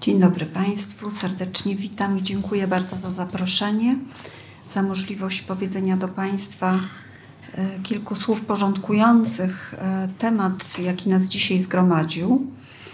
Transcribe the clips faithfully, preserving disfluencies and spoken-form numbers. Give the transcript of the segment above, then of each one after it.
Dzień dobry Państwu, serdecznie witam i dziękuję bardzo za zaproszenie, za możliwość powiedzenia do Państwa kilku słów porządkujących temat, jaki nas dzisiaj zgromadził.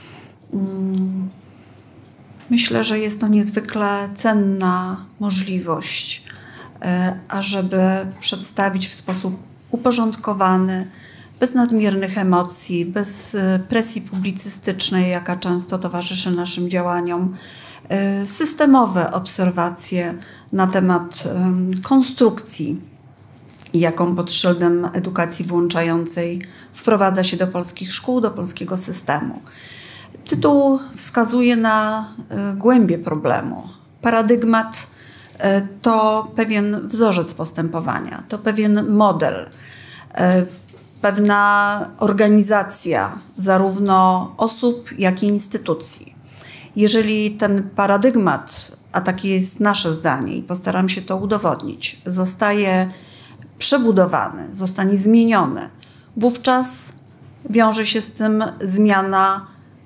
Myślę, że jest to niezwykle cenna możliwość, ażeby przedstawić w sposób uporządkowany, bez nadmiernych emocji, bez presji publicystycznej, jaka często towarzyszy naszym działaniom, systemowe obserwacje na temat konstrukcji, jaką pod szyldem edukacji włączającej wprowadza się do polskich szkół, do polskiego systemu. Tytuł wskazuje na głębię problemu. Paradygmat to pewien wzorzec postępowania, to pewien model, pewna organizacja zarówno osób, jak i instytucji. Jeżeli ten paradygmat, a takie jest nasze zdanie i postaram się to udowodnić, zostaje przebudowany, zostanie zmieniony, wówczas wiąże się z tym zmiana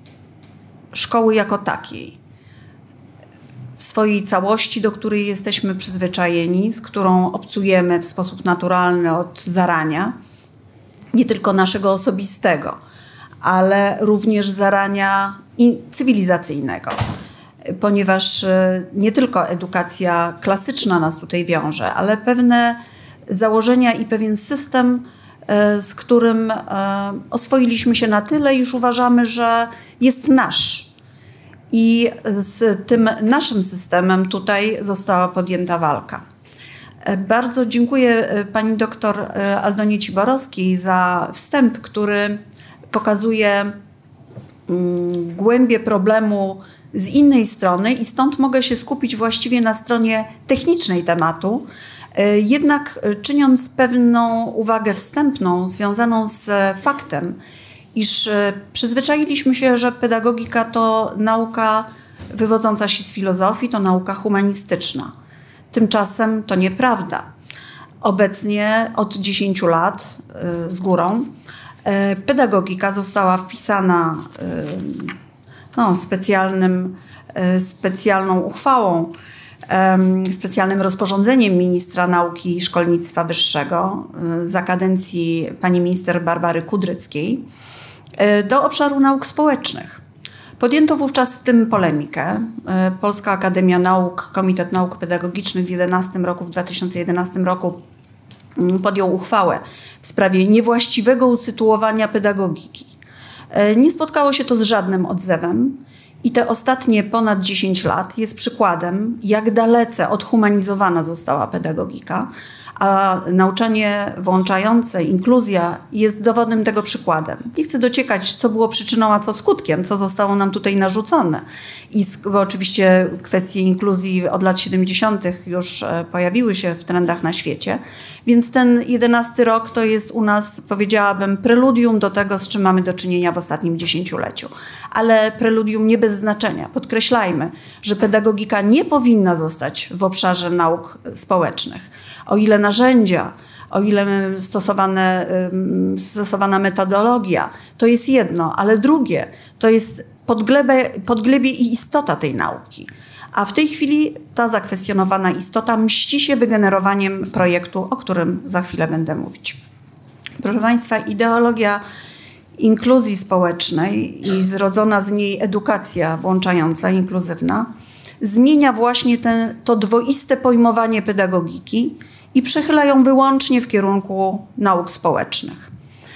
szkoły jako takiej. W swojej całości, do której jesteśmy przyzwyczajeni, z którą obcujemy w sposób naturalny od zarania, nie tylko naszego osobistego, ale również zarania cywilizacyjnego, ponieważ nie tylko edukacja klasyczna nas tutaj wiąże, ale pewne założenia i pewien system, z którym oswoiliśmy się na tyle, iż uważamy, że jest nasz. I z tym naszym systemem tutaj została podjęta walka. Bardzo dziękuję pani doktor Aldonie Ciborowskiej za wstęp, który pokazuje głębię problemu z innej strony i stąd mogę się skupić właściwie na stronie technicznej tematu, jednak czyniąc pewną uwagę wstępną związaną z faktem, iż przyzwyczailiśmy się, że pedagogika to nauka wywodząca się z filozofii, to nauka humanistyczna. Tymczasem to nieprawda. Obecnie od dziesięciu lat z górą pedagogika została wpisana no, specjalnym, specjalną uchwałą, specjalnym rozporządzeniem ministra nauki i szkolnictwa wyższego za kadencji pani minister Barbary Kudryckiej do obszaru nauk społecznych. Podjęto wówczas z tym polemikę. Polska Akademia Nauk, Komitet Nauk Pedagogicznych w jedenastym roku, w dwa tysiące jedenastym roku podjął uchwałę w sprawie niewłaściwego usytuowania pedagogiki. Nie spotkało się to z żadnym odzewem i te ostatnie ponad dziesięć lat jest przykładem, jak dalece odhumanizowana została pedagogika, a nauczanie włączające, inkluzja jest dowodem tego przykładem. Nie chcę dociekać, co było przyczyną, a co skutkiem, co zostało nam tutaj narzucone. I bo oczywiście kwestie inkluzji od lat siedemdziesiątych już pojawiły się w trendach na świecie, więc ten jedenasty rok to jest u nas, powiedziałabym, preludium do tego, z czym mamy do czynienia w ostatnim dziesięcioleciu. Ale preludium nie bez znaczenia. Podkreślajmy, że pedagogika nie powinna zostać w obszarze nauk społecznych. O ile narzędzia, o ile stosowane, stosowana metodologia, to jest jedno, ale drugie to jest podglebie, podglebie i istota tej nauki. A w tej chwili ta zakwestionowana istota mści się wygenerowaniem projektu, o którym za chwilę będę mówić. Proszę Państwa, ideologia inkluzji społecznej i zrodzona z niej edukacja włączająca, inkluzywna, zmienia właśnie ten, to dwoiste pojmowanie pedagogiki i przechyla ją wyłącznie w kierunku nauk społecznych.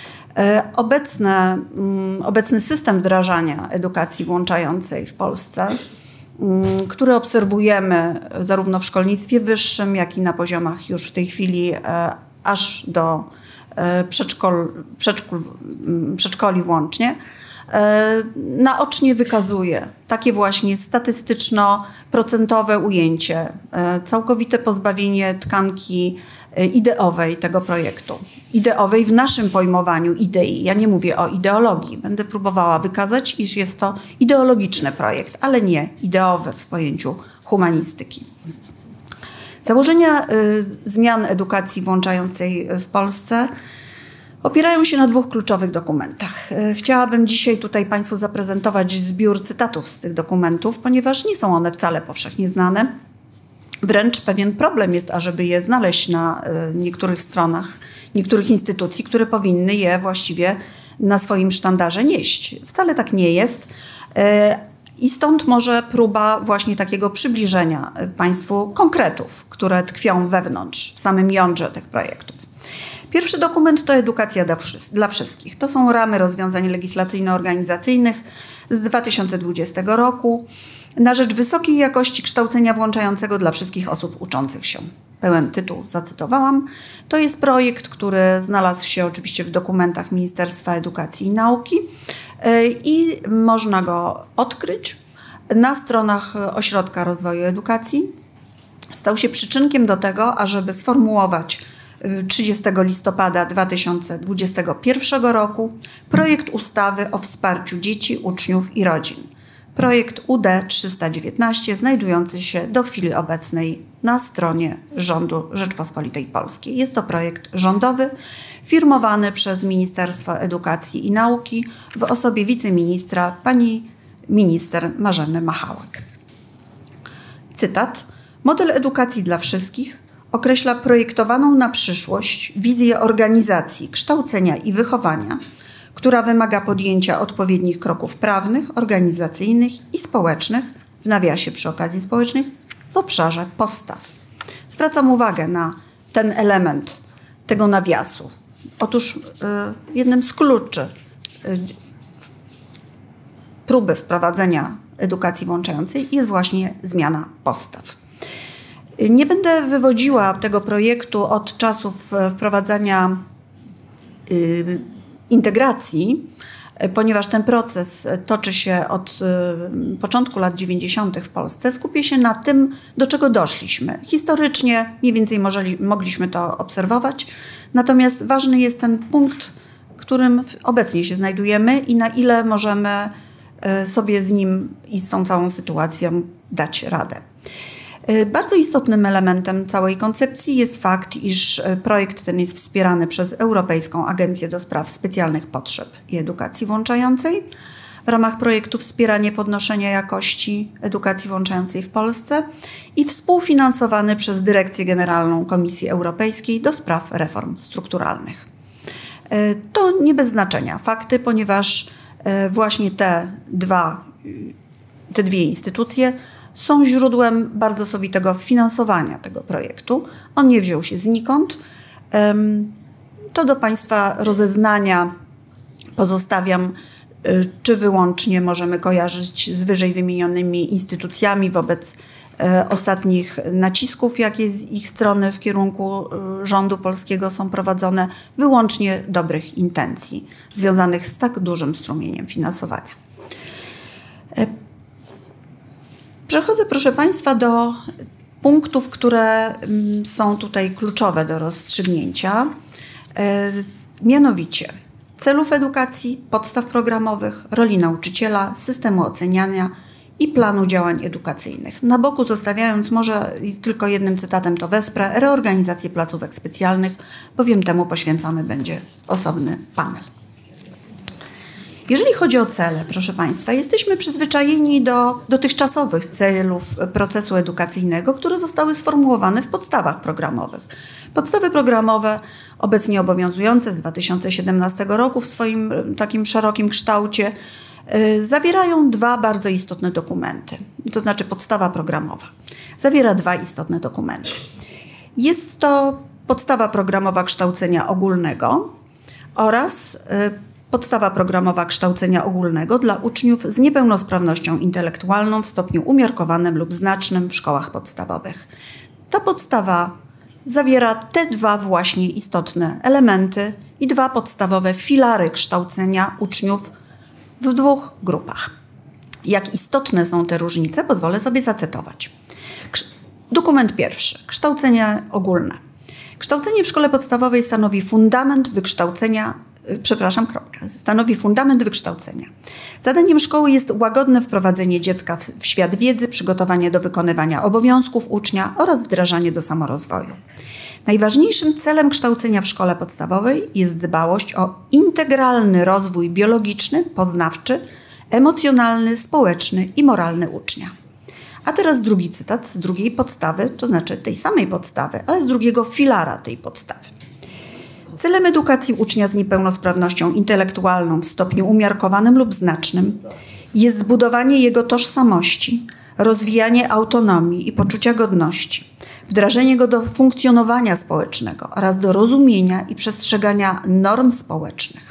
Obecne, obecny system wdrażania edukacji włączającej w Polsce, który obserwujemy zarówno w szkolnictwie wyższym, jak i na poziomach już w tej chwili aż do przedszkol, przedszkol, przedszkoli włącznie, naocznie wykazuje takie właśnie statystyczno-procentowe ujęcie, całkowite pozbawienie tkanki ideowej tego projektu. Ideowej w naszym pojmowaniu idei. Ja nie mówię o ideologii. Będę próbowała wykazać, iż jest to ideologiczny projekt, ale nie ideowy w pojęciu humanistyki. Założenia y, zmian edukacji włączającej w Polsce Opierają się na dwóch kluczowych dokumentach. Chciałabym dzisiaj tutaj Państwu zaprezentować zbiór cytatów z tych dokumentów, ponieważ nie są one wcale powszechnie znane. Wręcz pewien problem jest, ażeby je znaleźć na niektórych stronach, niektórych instytucji, które powinny je właściwie na swoim sztandarze nieść. Wcale tak nie jest. I stąd może próba właśnie takiego przybliżenia Państwu konkretów, które tkwią wewnątrz, w samym jądrze tych projektów. Pierwszy dokument to Edukacja dla wszystkich. To są ramy rozwiązań legislacyjno-organizacyjnych z dwa tysiące dwudziestego roku na rzecz wysokiej jakości kształcenia włączającego dla wszystkich osób uczących się. Pełen tytuł zacytowałam. To jest projekt, który znalazł się oczywiście w dokumentach Ministerstwa Edukacji i Nauki i można go odkryć na stronach Ośrodka Rozwoju Edukacji. Stał się przyczynkiem do tego, ażeby sformułować trzydziestego listopada dwa tysiące dwudziestego pierwszego roku projekt ustawy o wsparciu dzieci, uczniów i rodzin. Projekt U D trzysta dziewiętnaście znajdujący się do chwili obecnej na stronie rządu Rzeczpospolitej Polskiej. Jest to projekt rządowy firmowany przez Ministerstwo Edukacji i Nauki w osobie wiceministra pani minister Marzeny Machałek. Cytat. Model edukacji dla wszystkich określa projektowaną na przyszłość wizję organizacji, kształcenia i wychowania, która wymaga podjęcia odpowiednich kroków prawnych, organizacyjnych i społecznych, w nawiasie przy okazji społecznych, w obszarze postaw. Zwracam uwagę na ten element tego nawiasu. Otóż y, jednym z kluczy y, próby wprowadzenia edukacji włączającej jest właśnie zmiana postaw. Nie będę wywodziła tego projektu od czasów wprowadzania y, integracji, ponieważ ten proces toczy się od y, początku lat dziewięćdziesiątych w Polsce. Skupię się na tym, do czego doszliśmy. Historycznie mniej więcej możeli, mogliśmy to obserwować, natomiast ważny jest ten punkt, w którym obecnie się znajdujemy i na ile możemy y, sobie z nim i z tą całą sytuacją dać radę. Bardzo istotnym elementem całej koncepcji jest fakt, iż projekt ten jest wspierany przez Europejską Agencję do Spraw Specjalnych Potrzeb i Edukacji Włączającej w ramach projektu Wspieranie podnoszenia jakości edukacji włączającej w Polsce i współfinansowany przez Dyrekcję Generalną Komisji Europejskiej do Spraw Reform Strukturalnych. To nie bez znaczenia fakty, ponieważ właśnie te, dwa, te dwie instytucje są źródłem bardzo sowitego finansowania tego projektu. On nie wziął się znikąd. To do Państwa rozeznania pozostawiam, czy wyłącznie możemy kojarzyć z wyżej wymienionymi instytucjami wobec ostatnich nacisków, jakie z ich strony w kierunku rządu polskiego są prowadzone, wyłącznie dobrych intencji związanych z tak dużym strumieniem finansowania. Przechodzę, proszę Państwa, do punktów, które są tutaj kluczowe do rozstrzygnięcia. Mianowicie celów edukacji, podstaw programowych, roli nauczyciela, systemu oceniania i planu działań edukacyjnych. Na boku zostawiając, może tylko jednym cytatem to wesprę, reorganizację placówek specjalnych, bowiem temu poświęcony będzie osobny panel. Jeżeli chodzi o cele, proszę Państwa, jesteśmy przyzwyczajeni do dotychczasowych celów procesu edukacyjnego, które zostały sformułowane w podstawach programowych. Podstawy programowe obecnie obowiązujące z dwa tysiące siedemnastego roku w swoim takim szerokim kształcie yy, zawierają dwa bardzo istotne dokumenty, to znaczy podstawa programowa. Zawiera dwa istotne dokumenty. Jest to podstawa programowa kształcenia ogólnego oraz yy, podstawa programowa kształcenia ogólnego dla uczniów z niepełnosprawnością intelektualną w stopniu umiarkowanym lub znacznym w szkołach podstawowych. Ta podstawa zawiera te dwa właśnie istotne elementy i dwa podstawowe filary kształcenia uczniów w dwóch grupach. Jak istotne są te różnice, pozwolę sobie zacytować. Dokument pierwszy. Kształcenie ogólne. Kształcenie w szkole podstawowej stanowi fundament wykształcenia Przepraszam, kropka. Stanowi fundament wykształcenia. Zadaniem szkoły jest łagodne wprowadzenie dziecka w, w świat wiedzy, przygotowanie do wykonywania obowiązków ucznia oraz wdrażanie do samorozwoju. Najważniejszym celem kształcenia w szkole podstawowej jest dbałość o integralny rozwój biologiczny, poznawczy, emocjonalny, społeczny i moralny ucznia. A teraz drugi cytat z drugiej podstawy, to znaczy tej samej podstawy, ale z drugiego filara tej podstawy. Celem edukacji ucznia z niepełnosprawnością intelektualną w stopniu umiarkowanym lub znacznym jest zbudowanie jego tożsamości, rozwijanie autonomii i poczucia godności, wdrażanie go do funkcjonowania społecznego oraz do rozumienia i przestrzegania norm społecznych.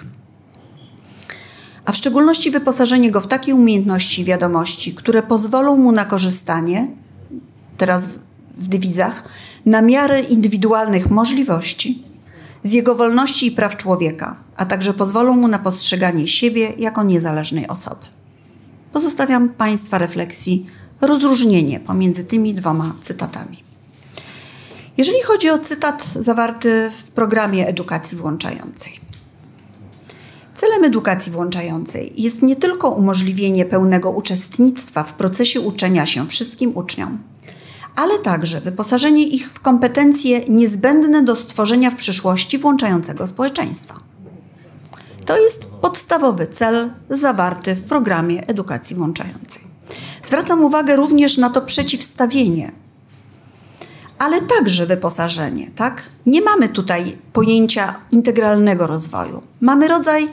A w szczególności wyposażenie go w takie umiejętności i wiadomości, które pozwolą mu na korzystanie, teraz w dywizach, na miarę indywidualnych możliwości, z jego wolności i praw człowieka, a także pozwolą mu na postrzeganie siebie jako niezależnej osoby. Pozostawiam Państwa refleksji rozróżnienie pomiędzy tymi dwoma cytatami. Jeżeli chodzi o cytat zawarty w programie edukacji włączającej. Celem edukacji włączającej jest nie tylko umożliwienie pełnego uczestnictwa w procesie uczenia się wszystkim uczniom, ale także wyposażenie ich w kompetencje niezbędne do stworzenia w przyszłości włączającego społeczeństwa. To jest podstawowy cel zawarty w programie edukacji włączającej. Zwracam uwagę również na to przeciwstawienie, ale także wyposażenie. Tak? Nie mamy tutaj pojęcia integralnego rozwoju. Mamy rodzaj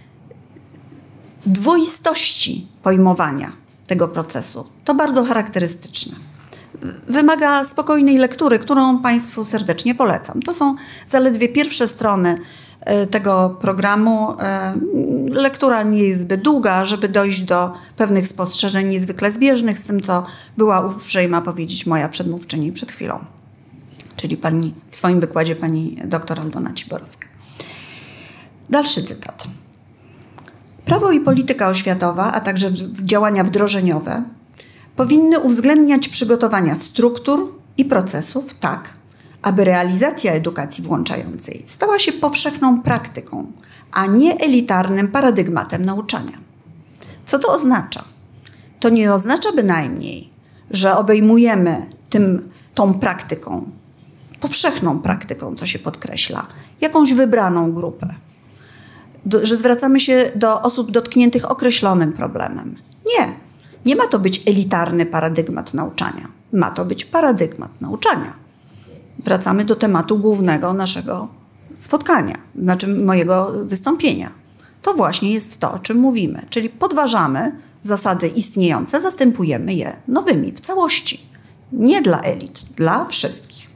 dwoistości pojmowania tego procesu. To bardzo charakterystyczne. Wymaga spokojnej lektury, którą Państwu serdecznie polecam. To są zaledwie pierwsze strony tego programu. Lektura nie jest zbyt długa, żeby dojść do pewnych spostrzeżeń niezwykle zbieżnych z tym, co była uprzejma powiedzieć moja przedmówczyni przed chwilą, czyli pani, w swoim wykładzie pani dr Aldona Ciborowska. Dalszy cytat. Prawo i polityka oświatowa, a także działania wdrożeniowe powinny uwzględniać przygotowania struktur i procesów tak, aby realizacja edukacji włączającej stała się powszechną praktyką, a nie elitarnym paradygmatem nauczania. Co to oznacza? To nie oznacza bynajmniej, że obejmujemy tym, tą praktyką, powszechną praktyką, co się podkreśla, jakąś wybraną grupę. Do, że zwracamy się do osób dotkniętych określonym problemem. Nie. Nie ma to być elitarny paradygmat nauczania. Ma to być paradygmat nauczania. Wracamy do tematu głównego naszego spotkania, znaczy mojego wystąpienia. To właśnie jest to, o czym mówimy. Czyli podważamy zasady istniejące, zastępujemy je nowymi w całości. Nie dla elit, dla wszystkich.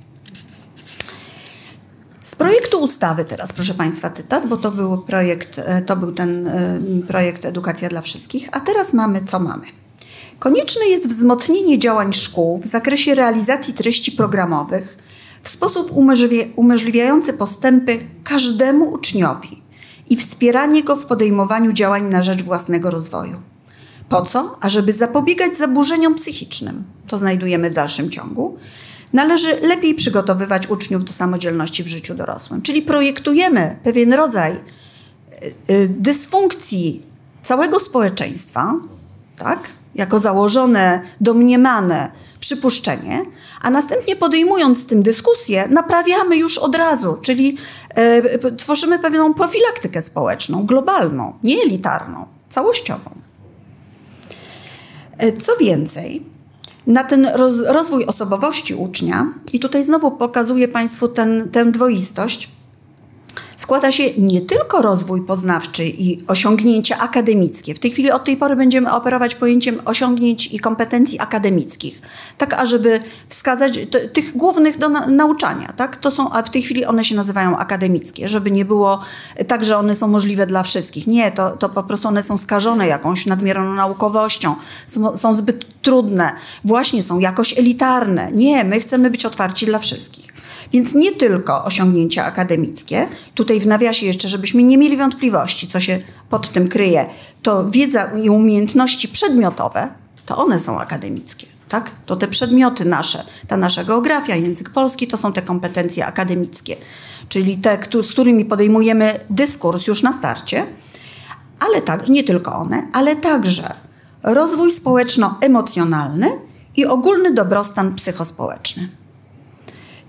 Z projektu ustawy teraz, proszę Państwa, cytat, bo to był projekt, to był ten projekt Edukacja dla wszystkich, a teraz mamy, co mamy. Konieczne jest wzmocnienie działań szkół w zakresie realizacji treści programowych w sposób umożliwiający postępy każdemu uczniowi i wspieranie go w podejmowaniu działań na rzecz własnego rozwoju. Po co? Ażeby zapobiegać zaburzeniom psychicznym, to znajdujemy w dalszym ciągu, należy lepiej przygotowywać uczniów do samodzielności w życiu dorosłym. Czyli projektujemy pewien rodzaj dysfunkcji całego społeczeństwa, tak? Jako założone, domniemane przypuszczenie, a następnie podejmując z tym dyskusję, naprawiamy już od razu, czyli e, tworzymy pewną profilaktykę społeczną, globalną, nie elitarną, całościową. E, co więcej, na ten roz, rozwój osobowości ucznia, i tutaj znowu pokazuję Państwu ten, tę dwoistość, składa się nie tylko rozwój poznawczy i osiągnięcia akademickie. W tej chwili od tej pory będziemy operować pojęciem osiągnięć i kompetencji akademickich, tak ażeby wskazać t- tych głównych do na- nauczania. Tak? To są, a w tej chwili one się nazywają akademickie, żeby nie było tak, że one są możliwe dla wszystkich. Nie, to, to po prostu one są skażone jakąś nadmierną naukowością, są, są zbyt trudne, właśnie są jakoś elitarne. Nie, my chcemy być otwarci dla wszystkich. Więc nie tylko osiągnięcia akademickie, tutaj w nawiasie jeszcze, żebyśmy nie mieli wątpliwości, co się pod tym kryje, to wiedza i umiejętności przedmiotowe, to one są akademickie. Tak? To te przedmioty nasze, ta nasza geografia, język polski, to są te kompetencje akademickie, czyli te, z którymi podejmujemy dyskurs już na starcie, ale tak, nie tylko one, ale także rozwój społeczno-emocjonalny i ogólny dobrostan psychospołeczny.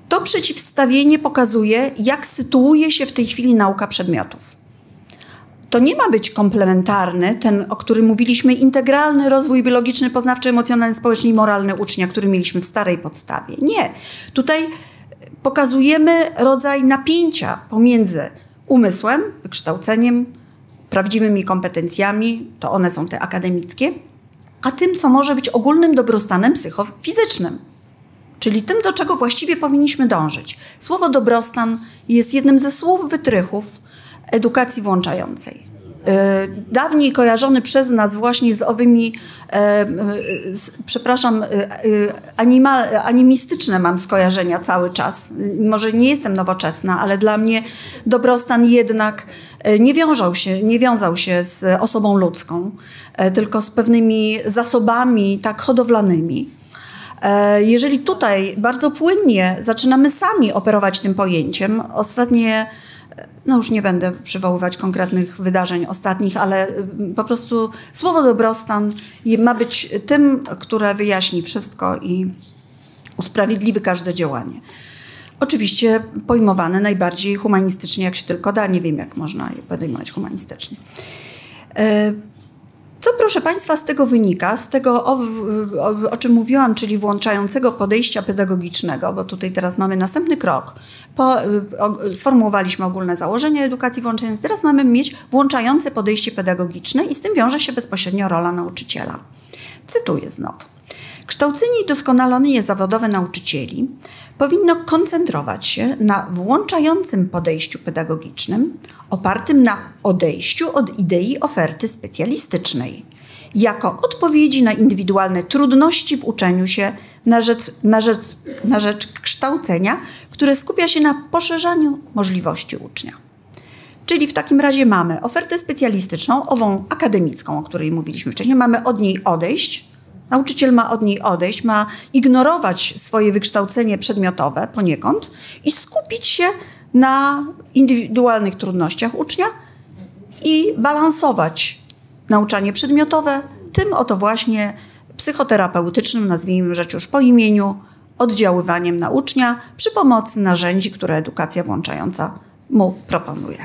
To przeciwstawienie pokazuje, jak sytuuje się w tej chwili nauka przedmiotów. To nie ma być komplementarny, ten, o którym mówiliśmy, integralny rozwój biologiczny, poznawczy, emocjonalny, społeczny i moralny ucznia, który mieliśmy w starej podstawie. Nie. Tutaj pokazujemy rodzaj napięcia pomiędzy umysłem, wykształceniem, prawdziwymi kompetencjami, to one są te akademickie, a tym, co może być ogólnym dobrostanem psychofizycznym. Czyli tym, do czego właściwie powinniśmy dążyć. Słowo dobrostan jest jednym ze słów wytrychów edukacji włączającej. Dawniej kojarzony przez nas właśnie z owymi, z, przepraszam, animal, animistyczne mam skojarzenia cały czas. Może nie jestem nowoczesna, ale dla mnie dobrostan jednak nie wiązał się, nie wiązał się z osobą ludzką, tylko z pewnymi zasobami tak hodowlanymi. Jeżeli tutaj bardzo płynnie zaczynamy sami operować tym pojęciem, ostatnie, no już nie będę przywoływać konkretnych wydarzeń ostatnich, ale po prostu słowo dobrostan ma być tym, które wyjaśni wszystko i usprawiedliwi każde działanie. Oczywiście pojmowane najbardziej humanistycznie, jak się tylko da. Nie wiem, jak można je podejmować humanistycznie. Co, proszę Państwa, z tego wynika? Z tego, o, o, o czym mówiłam, czyli włączającego podejścia pedagogicznego, bo tutaj teraz mamy następny krok. Po, o, sformułowaliśmy ogólne założenia edukacji włączającej, teraz mamy mieć włączające podejście pedagogiczne i z tym wiąże się bezpośrednio rola nauczyciela. Cytuję znowu. Kształcenie i doskonalenie zawodowe nauczycieli powinno koncentrować się na włączającym podejściu pedagogicznym opartym na odejściu od idei oferty specjalistycznej, jako odpowiedzi na indywidualne trudności w uczeniu się na rzecz, na rzecz, na rzecz kształcenia, które skupia się na poszerzaniu możliwości ucznia. Czyli w takim razie mamy ofertę specjalistyczną, ową akademicką, o której mówiliśmy wcześniej, mamy od niej odejść. Nauczyciel ma od niej odejść, ma ignorować swoje wykształcenie przedmiotowe poniekąd i skupić się na indywidualnych trudnościach ucznia i balansować nauczanie przedmiotowe tym oto właśnie psychoterapeutycznym, nazwijmy rzecz już po imieniu, oddziaływaniem na ucznia przy pomocy narzędzi, które edukacja włączająca mu proponuje.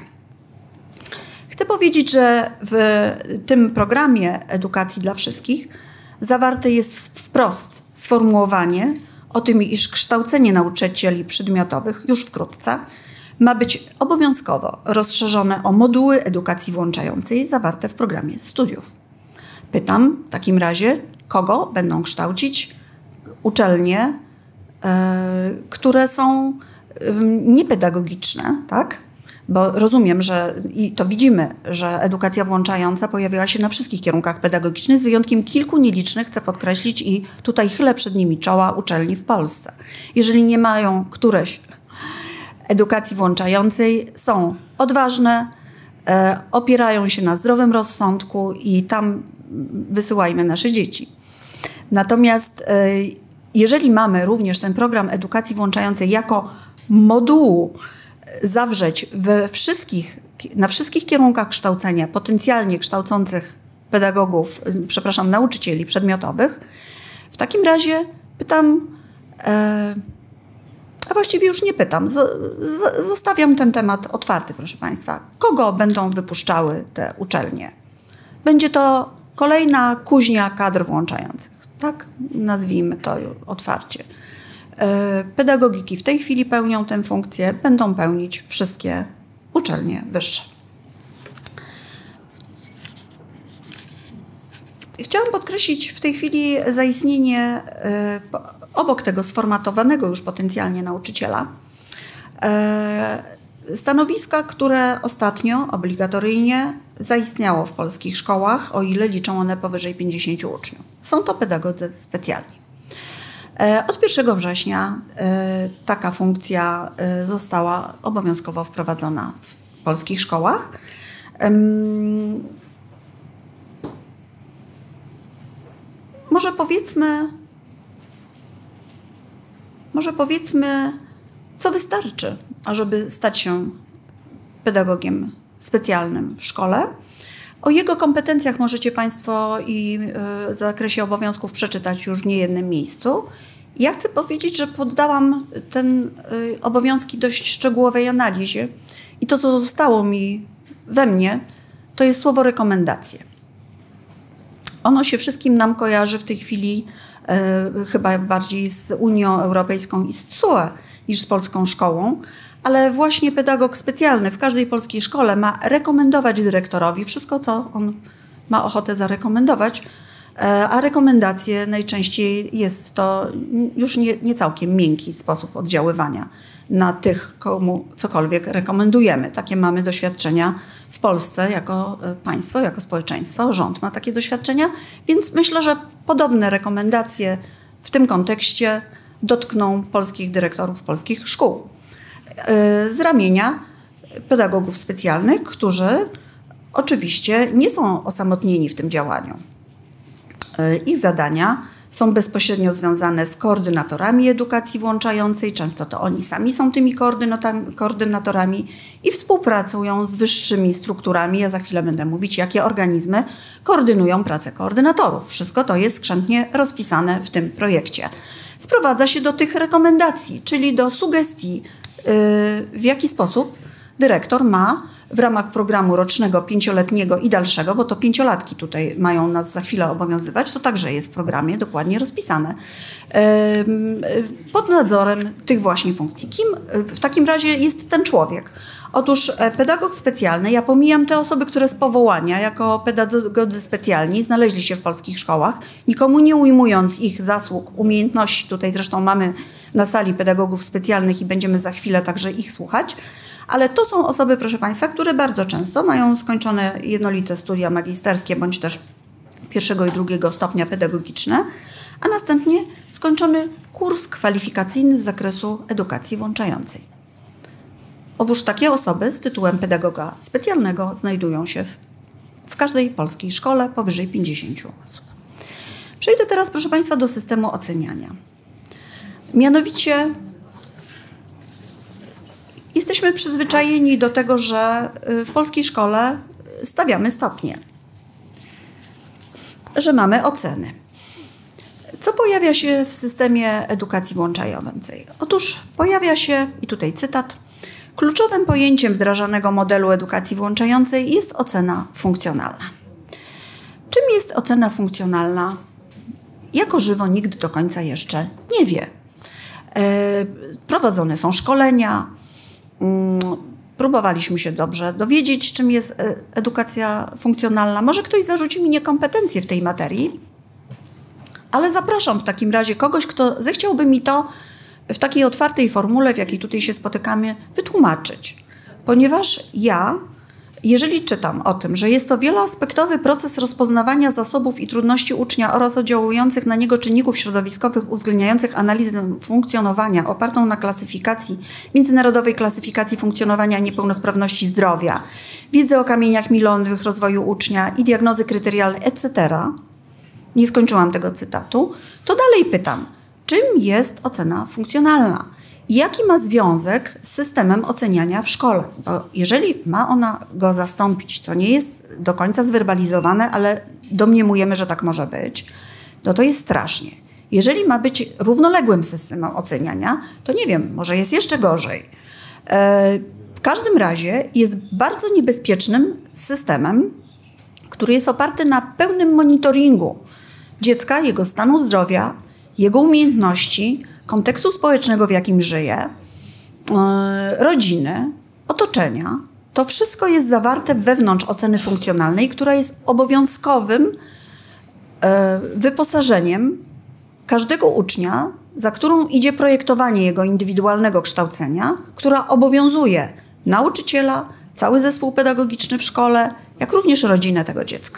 Chcę powiedzieć, że w tym programie Edukacji dla Wszystkich zawarte jest wprost sformułowanie o tym, iż kształcenie nauczycieli przedmiotowych już wkrótce ma być obowiązkowo rozszerzone o moduły edukacji włączającej zawarte w programie studiów. Pytam w takim razie, kogo będą kształcić uczelnie, yy, które są yy, niepedagogiczne, tak? Bo rozumiem, że i to widzimy, że edukacja włączająca pojawiła się na wszystkich kierunkach pedagogicznych, z wyjątkiem kilku nielicznych, chcę podkreślić, i tutaj chylę przed nimi czoła, uczelni w Polsce. Jeżeli nie mają któreś edukacji włączającej, są odważne, e, opierają się na zdrowym rozsądku i tam wysyłajmy nasze dzieci. Natomiast e, jeżeli mamy również ten program edukacji włączającej jako modułu zawrzeć we wszystkich, na wszystkich kierunkach kształcenia potencjalnie kształcących pedagogów, przepraszam, nauczycieli przedmiotowych, w takim razie pytam, e, a właściwie już nie pytam, z, z, zostawiam ten temat otwarty, proszę Państwa. Kogo będą wypuszczały te uczelnie? Będzie to kolejna kuźnia kadr włączających, tak? Nazwijmy to otwarcie. Pedagogiki w tej chwili pełnią tę funkcję, będą pełnić wszystkie uczelnie wyższe. Chciałam podkreślić w tej chwili zaistnienie obok tego sformatowanego już potencjalnie nauczyciela stanowiska, które ostatnio obligatoryjnie zaistniało w polskich szkołach, o ile liczą one powyżej pięćdziesięciu uczniów. Są to pedagodzy specjalni. Od pierwszego września taka funkcja została obowiązkowo wprowadzona w polskich szkołach. Może powiedzmy, może powiedzmy, co wystarczy, ażeby stać się pedagogiem specjalnym w szkole. O jego kompetencjach możecie Państwo i w zakresie obowiązków przeczytać już w niejednym miejscu. Ja chcę powiedzieć, że poddałam ten obowiązki dość szczegółowej analizie i to, co zostało mi we mnie, to jest słowo rekomendacje. Ono się wszystkim nam kojarzy w tej chwili e, chyba bardziej z Unią Europejską i z T S U E niż z polską szkołą, ale właśnie pedagog specjalny w każdej polskiej szkole ma rekomendować dyrektorowi wszystko, co on ma ochotę zarekomendować, e, a rekomendacje najczęściej jest to już nie, nie całkiem miękki sposób oddziaływania na tych, komu cokolwiek rekomendujemy. Takie mamy doświadczenia w Polsce jako państwo, jako społeczeństwo. Rząd ma takie doświadczenia, więc myślę, że podobne rekomendacje w tym kontekście dotkną polskich dyrektorów polskich szkół. Z ramienia pedagogów specjalnych, którzy oczywiście nie są osamotnieni w tym działaniu. Ich zadania są bezpośrednio związane z koordynatorami edukacji włączającej. Często to oni sami są tymi koordynatorami i współpracują z wyższymi strukturami. Ja za chwilę będę mówić, jakie organizmy koordynują pracę koordynatorów. Wszystko to jest skrzętnie rozpisane w tym projekcie. Sprowadza się do tych rekomendacji, czyli do sugestii, w jaki sposób dyrektor ma w ramach programu rocznego, pięcioletniego i dalszego, bo to pięciolatki tutaj mają nas za chwilę obowiązywać, to także jest w programie dokładnie rozpisane, pod nadzorem tych właśnie funkcji. Kim w takim razie jest ten człowiek? Otóż pedagog specjalny, ja pomijam te osoby, które z powołania jako pedagodzy specjalni znaleźli się w polskich szkołach, nikomu nie ujmując ich zasług, umiejętności. Tutaj zresztą mamy na sali pedagogów specjalnych i będziemy za chwilę także ich słuchać. Ale to są osoby, proszę Państwa, które bardzo często mają skończone jednolite studia magisterskie bądź też pierwszego i drugiego stopnia pedagogiczne, a następnie skończony kurs kwalifikacyjny z zakresu edukacji włączającej. Otóż takie osoby z tytułem pedagoga specjalnego znajdują się w, w każdej polskiej szkole powyżej pięćdziesięciu osób. Przejdę teraz, proszę Państwa, do systemu oceniania. Mianowicie jesteśmy przyzwyczajeni do tego, że w polskiej szkole stawiamy stopnie, że mamy oceny. Co pojawia się w systemie edukacji włączającej? Otóż pojawia się, i tutaj cytat, kluczowym pojęciem wdrażanego modelu edukacji włączającej jest ocena funkcjonalna. Czym jest ocena funkcjonalna? Jako żywo nikt do końca jeszcze nie wie. Prowadzone są szkolenia, próbowaliśmy się dobrze dowiedzieć, czym jest edukacja funkcjonalna. Może ktoś zarzuci mi niekompetencje w tej materii, ale zapraszam w takim razie kogoś, kto zechciałby mi to w takiej otwartej formule, w jakiej tutaj się spotykamy, wytłumaczyć. Ponieważ ja, jeżeli czytam o tym, że jest to wieloaspektowy proces rozpoznawania zasobów i trudności ucznia oraz oddziałujących na niego czynników środowiskowych uwzględniających analizę funkcjonowania opartą na klasyfikacji, międzynarodowej klasyfikacji funkcjonowania niepełnosprawności zdrowia, wiedzy o kamieniach milowych rozwoju ucznia i diagnozy kryterialnej, et cetera. Nie skończyłam tego cytatu. To dalej pytam, czym jest ocena funkcjonalna? Jaki ma związek z systemem oceniania w szkole? Bo jeżeli ma ona go zastąpić, co nie jest do końca zwerbalizowane, ale domniemujemy, że tak może być, no to jest strasznie. Jeżeli ma być równoległym systemem oceniania, to nie wiem, może jest jeszcze gorzej. W każdym razie jest bardzo niebezpiecznym systemem, który jest oparty na pełnym monitoringu dziecka, jego stanu zdrowia, jego umiejętności, kontekstu społecznego, w jakim żyje, rodziny, otoczenia. To wszystko jest zawarte wewnątrz oceny funkcjonalnej, która jest obowiązkowym wyposażeniem każdego ucznia, za którą idzie projektowanie jego indywidualnego kształcenia, która obowiązuje nauczyciela, cały zespół pedagogiczny w szkole, jak również rodzinę tego dziecka.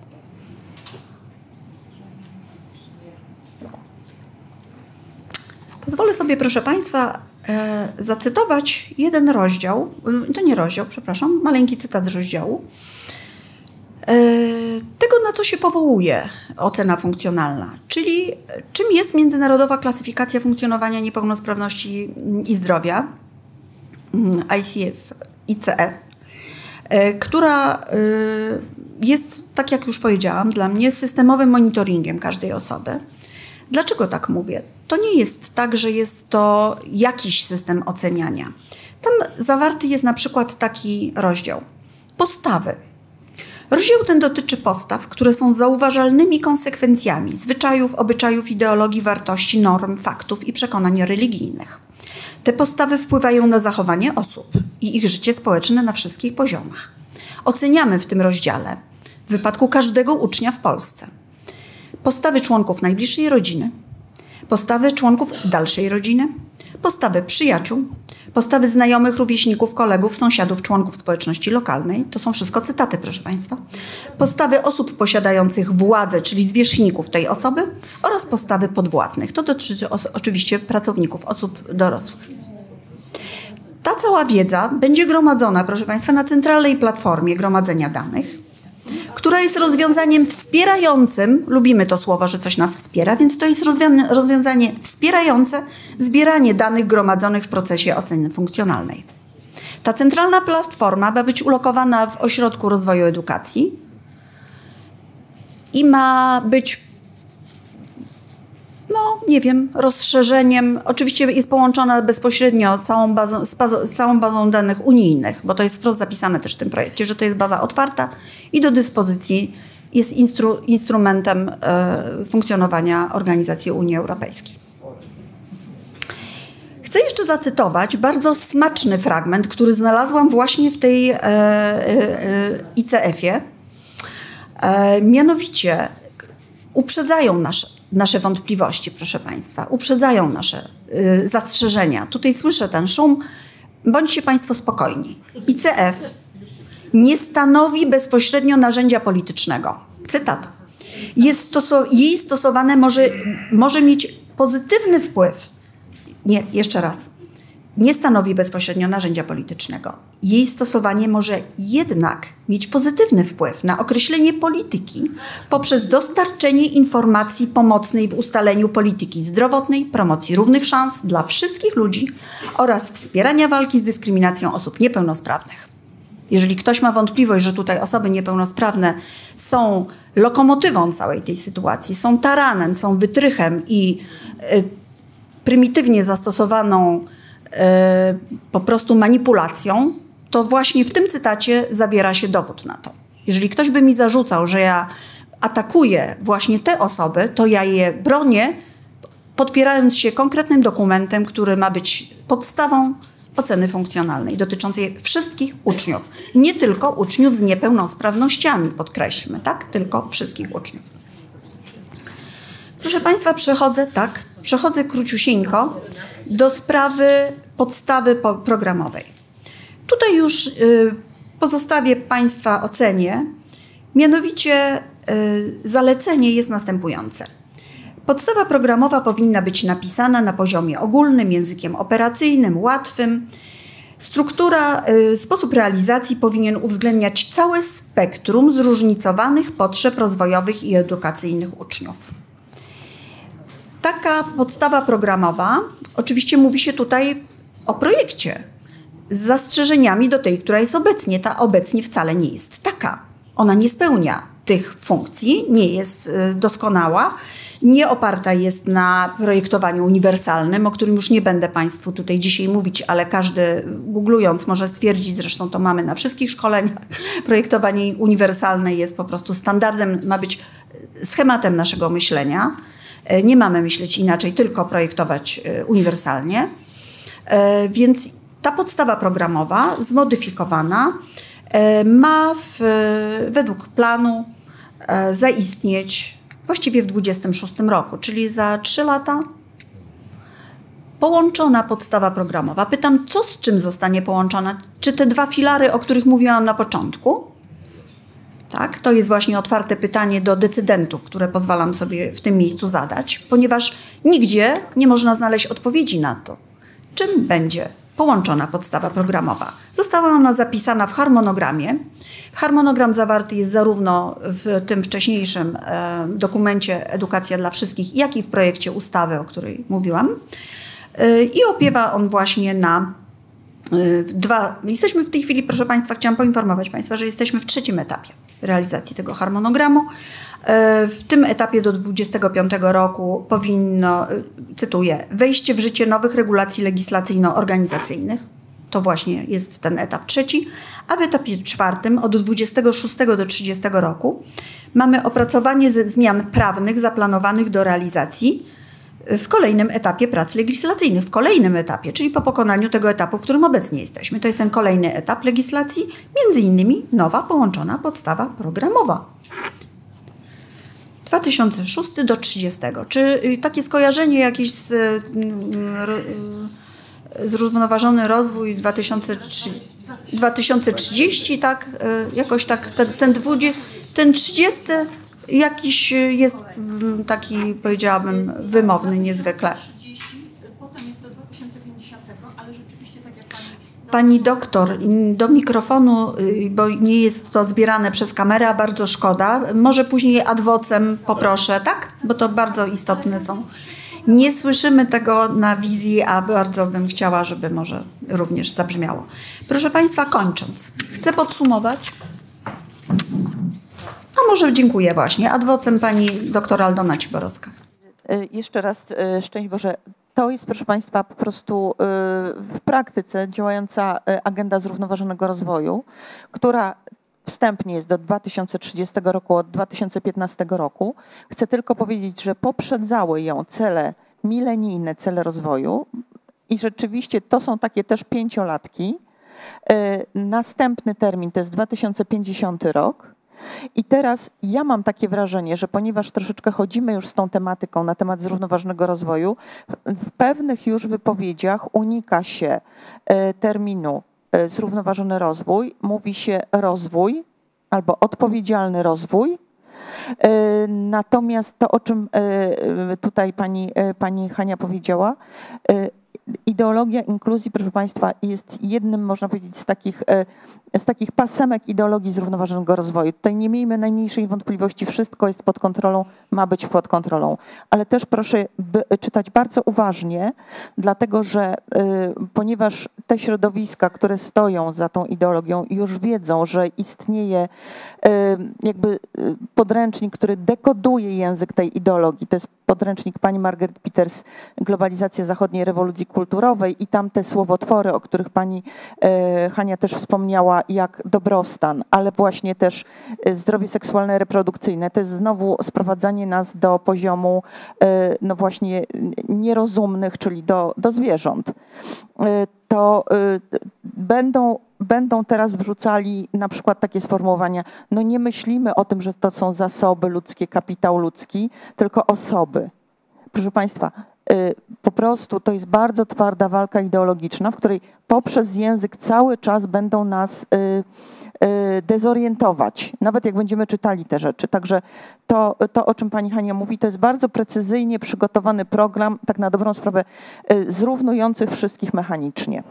Pozwolę sobie, proszę Państwa, e, zacytować jeden rozdział, to nie rozdział, przepraszam, maleńki cytat z rozdziału, e, tego, na co się powołuje ocena funkcjonalna, czyli czym jest Międzynarodowa Klasyfikacja Funkcjonowania Niepełnosprawności i Zdrowia, I C F, I C F, e, która e, jest, tak jak już powiedziałam, dla mnie systemowym monitoringiem każdej osoby. Dlaczego tak mówię? To nie jest tak, że jest to jakiś system oceniania. Tam zawarty jest na przykład taki rozdział. Postawy. Rozdział ten dotyczy postaw, które są zauważalnymi konsekwencjami zwyczajów, obyczajów, ideologii, wartości, norm, faktów i przekonań religijnych. Te postawy wpływają na zachowanie osób i ich życie społeczne na wszystkich poziomach. Oceniamy w tym rozdziale, w wypadku każdego ucznia w Polsce, postawy członków najbliższej rodziny, postawy członków dalszej rodziny, postawy przyjaciół, postawy znajomych, rówieśników, kolegów, sąsiadów, członków społeczności lokalnej. To są wszystko cytaty, proszę Państwa. Postawy osób posiadających władzę, czyli zwierzchników tej osoby oraz postawy podwładnych. To dotyczy oczywiście pracowników, osób dorosłych. Ta cała wiedza będzie gromadzona, proszę Państwa, na centralnej platformie gromadzenia danych, która jest rozwiązaniem wspierającym, lubimy to słowo, że coś nas wspiera, więc to jest rozwiązanie wspierające zbieranie danych gromadzonych w procesie oceny funkcjonalnej. Ta centralna platforma ma być ulokowana w Ośrodku Rozwoju Edukacji i ma być, no nie wiem, rozszerzeniem, oczywiście jest połączona bezpośrednio całą bazą, z, bazą, z całą bazą danych unijnych, bo to jest wprost zapisane też w tym projekcie, że to jest baza otwarta i do dyspozycji jest instru, instrumentem e, funkcjonowania organizacji Unii Europejskiej. Chcę jeszcze zacytować bardzo smaczny fragment, który znalazłam właśnie w tej e, e, I C F-ie. E, mianowicie uprzedzają nasze nasze wątpliwości, proszę Państwa, uprzedzają nasze y, zastrzeżenia. Tutaj słyszę ten szum. Bądźcie Państwo spokojni. I C F nie stanowi bezpośrednio narzędzia politycznego. Cytat. Jest stoso- jej stosowane może, może mieć pozytywny wpływ. Nie, jeszcze raz. Nie stanowi bezpośrednio narzędzia politycznego. Jej stosowanie może jednak mieć pozytywny wpływ na określenie polityki poprzez dostarczenie informacji pomocnej w ustaleniu polityki zdrowotnej, promocji równych szans dla wszystkich ludzi oraz wspierania walki z dyskryminacją osób niepełnosprawnych. Jeżeli ktoś ma wątpliwość, że tutaj osoby niepełnosprawne są lokomotywą całej tej sytuacji, są taranem, są wytrychem i y, prymitywnie zastosowaną po prostu manipulacją, to właśnie w tym cytacie zawiera się dowód na to. Jeżeli ktoś by mi zarzucał, że ja atakuję właśnie te osoby, to ja je bronię, podpierając się konkretnym dokumentem, który ma być podstawą oceny funkcjonalnej dotyczącej wszystkich uczniów. Nie tylko uczniów z niepełnosprawnościami, podkreślmy, tak? Tylko wszystkich uczniów. Proszę Państwa, przechodzę, tak, przechodzę króciusieńko do sprawy podstawy programowej. Tutaj już y, pozostawię Państwa ocenie, mianowicie y, zalecenie jest następujące. Podstawa programowa powinna być napisana na poziomie ogólnym, językiem operacyjnym, łatwym. Struktura, y, sposób realizacji powinien uwzględniać całe spektrum zróżnicowanych potrzeb rozwojowych i edukacyjnych uczniów. Taka podstawa programowa, oczywiście mówi się tutaj o projekcie z zastrzeżeniami do tej, która jest obecnie. Ta obecnie wcale nie jest taka. Ona nie spełnia tych funkcji, nie jest doskonała, nie oparta jest na projektowaniu uniwersalnym, o którym już nie będę Państwu tutaj dzisiaj mówić, ale każdy googlując może stwierdzić, zresztą to mamy na wszystkich szkoleniach, projektowanie uniwersalne jest po prostu standardem, ma być schematem naszego myślenia. Nie mamy myśleć inaczej, tylko projektować uniwersalnie. Więc ta podstawa programowa zmodyfikowana ma w, według planu zaistnieć właściwie w dwudziestym szóstym roku, czyli za trzy lata. Połączona podstawa programowa. Pytam, co z czym zostanie połączona? Czy te dwa filary, o których mówiłam na początku? Tak, to jest właśnie otwarte pytanie do decydentów, które pozwalam sobie w tym miejscu zadać, ponieważ nigdzie nie można znaleźć odpowiedzi na to, czym będzie połączona podstawa programowa. Została ona zapisana w harmonogramie. Harmonogram zawarty jest zarówno w tym wcześniejszym e, dokumencie Edukacja dla wszystkich, jak i w projekcie ustawy, o której mówiłam. E, I opiewa on właśnie na Dwa, jesteśmy w tej chwili, proszę Państwa, chciałam poinformować Państwa, że jesteśmy w trzecim etapie realizacji tego harmonogramu. W tym etapie do dwudziestego piątego roku powinno, cytuję, wejście w życie nowych regulacji legislacyjno-organizacyjnych. To właśnie jest ten etap trzeci. A w etapie czwartym od dwudziestego szóstego do trzydziestego roku mamy opracowanie zmian prawnych zaplanowanych do realizacji w kolejnym etapie prac legislacyjnych, w kolejnym etapie, czyli po pokonaniu tego etapu, w którym obecnie jesteśmy. To jest ten kolejny etap legislacji, między innymi nowa połączona podstawa programowa. dwa tysiące szósty do trzydziestego. Czy takie skojarzenie jakieś z zrównoważony rozwój dwa tysiące trzydziesty, tak? Jakoś tak ten, ten, dwudziesty, ten trzydziesty jakiś jest taki, powiedziałabym, wymowny niezwykle. Pani doktor, do mikrofonu, bo nie jest to zbierane przez kamerę, a bardzo szkoda. Może później ad vocem poproszę, tak? Bo to bardzo istotne są. Nie słyszymy tego na wizji, a bardzo bym chciała, żeby może również zabrzmiało. Proszę Państwa, kończąc, chcę podsumować. A może dziękuję właśnie. Ad vocem pani doktor Aldona Ciborowska. Jeszcze raz szczęść Boże. To jest, proszę Państwa, po prostu w praktyce działająca agenda zrównoważonego rozwoju, która wstępnie jest do dwa tysiące trzydziestego roku, od dwa tysiące piętnastego roku. Chcę tylko powiedzieć, że poprzedzały ją cele milenijne, cele rozwoju i rzeczywiście to są takie też pięciolatki. Następny termin to jest dwa tysiące pięćdziesiąty rok. I teraz ja mam takie wrażenie, że ponieważ troszeczkę chodzimy już z tą tematyką na temat zrównoważonego rozwoju, w pewnych już wypowiedziach unika się terminu zrównoważony rozwój, mówi się rozwój albo odpowiedzialny rozwój. Natomiast to, o czym tutaj pani, pani Hania powiedziała, ideologia inkluzji, proszę Państwa, jest jednym, można powiedzieć, z takich, z takich pasemek ideologii zrównoważonego rozwoju. Tutaj nie miejmy najmniejszej wątpliwości, wszystko jest pod kontrolą, ma być pod kontrolą. Ale też proszę by, czytać bardzo uważnie, dlatego że y, ponieważ te środowiska, które stoją za tą ideologią, już wiedzą, że istnieje y, jakby podręcznik, który dekoduje język tej ideologii. To jest podręcznik pani Margaret Peters, Globalizacja zachodniej rewolucji kulturowej i tam te słowotwory, o których pani e, Hania też wspomniała, jak dobrostan, ale właśnie też zdrowie seksualne, reprodukcyjne. To jest znowu sprowadzanie nas do poziomu e, no właśnie nierozumnych, czyli do, do zwierząt. E, to e, będą będą teraz wrzucali na przykład takie sformułowania, no nie myślimy o tym, że to są zasoby ludzkie, kapitał ludzki, tylko osoby. Proszę Państwa, po prostu to jest bardzo twarda walka ideologiczna, w której poprzez język cały czas będą nas dezorientować, nawet jak będziemy czytali te rzeczy. Także to, to, o czym pani Hania mówi, to jest bardzo precyzyjnie przygotowany program, tak na dobrą sprawę, zrównujący wszystkich mechanicznie.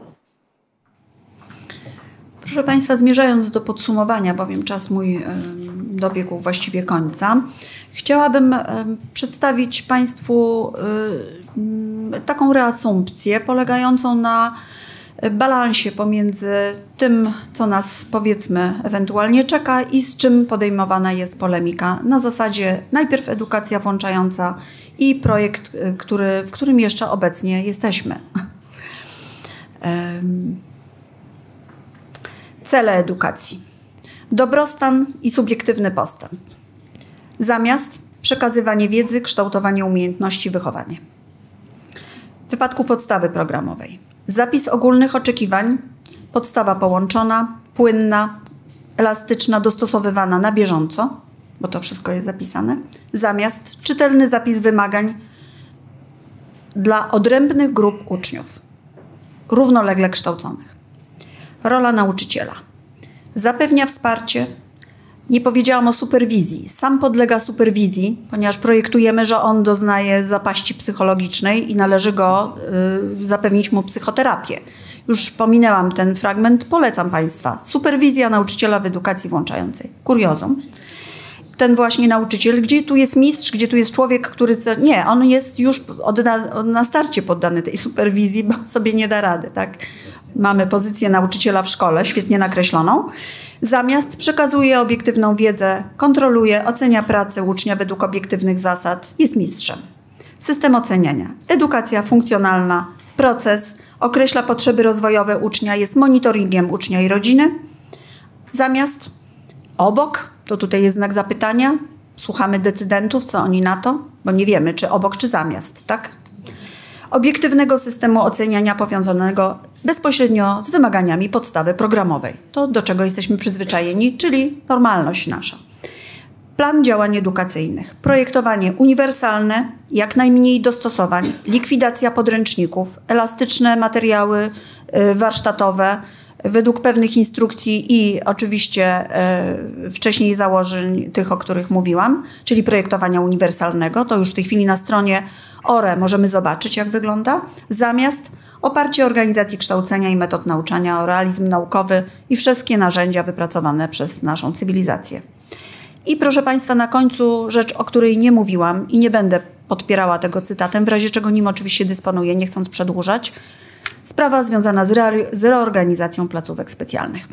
Proszę Państwa, zmierzając do podsumowania, bowiem czas mój dobiegł właściwie końca, chciałabym przedstawić Państwu taką reasumpcję polegającą na balansie pomiędzy tym, co nas, powiedzmy, ewentualnie czeka i z czym podejmowana jest polemika. Na zasadzie najpierw edukacja włączająca i projekt, który, w którym jeszcze obecnie jesteśmy. Cele edukacji. Dobrostan i subiektywny postęp. Zamiast przekazywanie wiedzy, kształtowanie umiejętności, wychowanie. W wypadku podstawy programowej. Zapis ogólnych oczekiwań, podstawa połączona, płynna, elastyczna, dostosowywana na bieżąco, bo to wszystko jest zapisane. Zamiast czytelny zapis wymagań dla odrębnych grup uczniów, równolegle kształconych. Rola nauczyciela. Zapewnia wsparcie. Nie powiedziałam o superwizji. Sam podlega superwizji, ponieważ projektujemy, że on doznaje zapaści psychologicznej i należy go y, zapewnić mu psychoterapię. Już pominęłam ten fragment, polecam Państwa. Superwizja nauczyciela w edukacji włączającej. Kuriozum. ten właśnie nauczyciel, gdzie tu jest mistrz, gdzie tu jest człowiek, który... Nie, on jest już od na, na starcie poddany tej superwizji, bo sobie nie da rady, tak? Mamy pozycję nauczyciela w szkole, świetnie nakreśloną. Zamiast przekazuje obiektywną wiedzę, kontroluje, ocenia pracę ucznia według obiektywnych zasad, jest mistrzem. System oceniania, edukacja funkcjonalna, proces, określa potrzeby rozwojowe ucznia, jest monitoringiem ucznia i rodziny. Zamiast obok, to tutaj jest znak zapytania, słuchamy decydentów, co oni na to, bo nie wiemy, czy obok, czy zamiast, tak? Obiektywnego systemu oceniania powiązanego bezpośrednio z wymaganiami podstawy programowej. To, do czego jesteśmy przyzwyczajeni, czyli normalność nasza. Plan działań edukacyjnych. Projektowanie uniwersalne, jak najmniej dostosowań, likwidacja podręczników, elastyczne materiały warsztatowe, według pewnych instrukcji i oczywiście y, wcześniej założeń tych, o których mówiłam, czyli projektowania uniwersalnego. To już w tej chwili na stronie O R E możemy zobaczyć, jak wygląda. Zamiast oparcie organizacji kształcenia i metod nauczania o realizm naukowy i wszystkie narzędzia wypracowane przez naszą cywilizację. I proszę Państwa, na końcu rzecz, o której nie mówiłam i nie będę podpierała tego cytatem, w razie czego nim oczywiście dysponuję, nie chcąc przedłużać. Sprawa związana z, re z reorganizacją placówek specjalnych.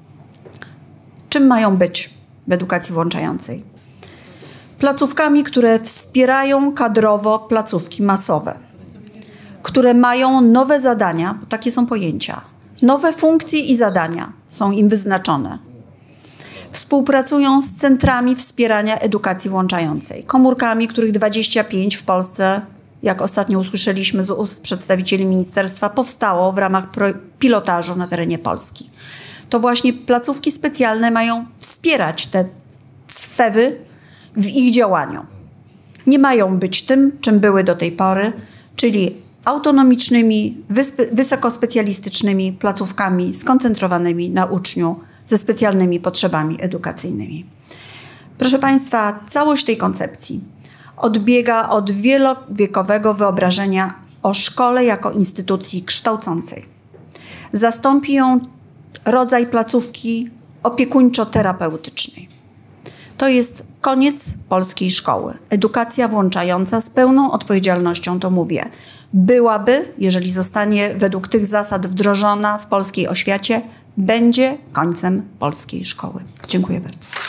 Czym mają być w edukacji włączającej? Placówkami, które wspierają kadrowo placówki masowe, które mają nowe zadania, bo takie są pojęcia, nowe funkcje i zadania są im wyznaczone. Współpracują z centrami wspierania edukacji włączającej, komórkami, których dwadzieścia pięć w Polsce, jak ostatnio usłyszeliśmy z ust przedstawicieli ministerstwa, powstało w ramach pilotażu na terenie Polski. To właśnie placówki specjalne mają wspierać te sfewy w ich działaniu. Nie mają być tym, czym były do tej pory, czyli autonomicznymi, wysokospecjalistycznymi placówkami skoncentrowanymi na uczniu ze specjalnymi potrzebami edukacyjnymi. Proszę Państwa, całość tej koncepcji odbiega od wielowiekowego wyobrażenia o szkole jako instytucji kształcącej. Zastąpi ją rodzaj placówki opiekuńczo-terapeutycznej. To jest koniec polskiej szkoły. Edukacja włączająca z pełną odpowiedzialnością, to mówię, byłaby, jeżeli zostanie według tych zasad wdrożona w polskiej oświacie, będzie końcem polskiej szkoły. Dziękuję bardzo.